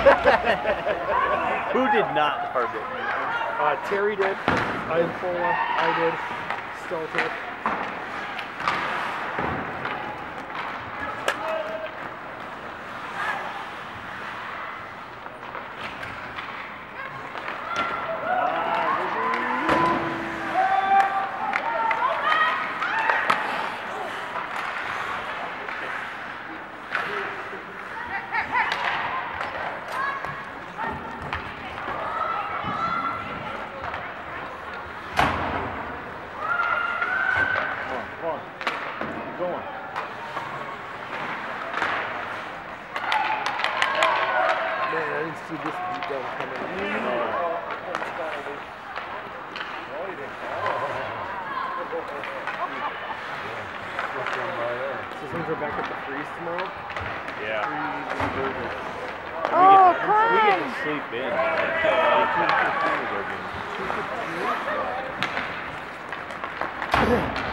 Who did not target me? Terry did. I did. Stelter. Going. Man, I didn't see this beatdown coming. So things are back at the freeze tomorrow? Yeah. Oh, We get Christ! to sleep in. Like, 2:15 is our game. 2:15?